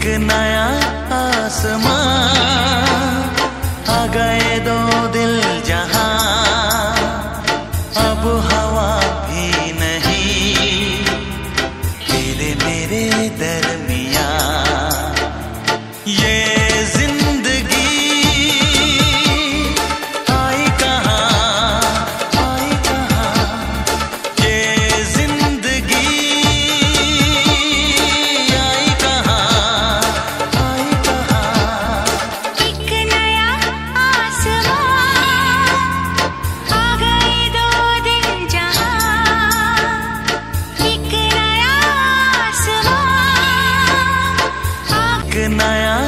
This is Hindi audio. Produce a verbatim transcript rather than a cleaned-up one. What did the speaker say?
नया आसमां, आ गए दो दिल जहां, अब हवा भी नहीं तेरे मेरे दरमियां। ये जिंदगी आई कहाँ, आई कहाँ, ये जिंदगी आई कहाँ, आई कहाँ। एक नया आसमां, आ गए दो दिल जहां, एक नया आसमां, एक नया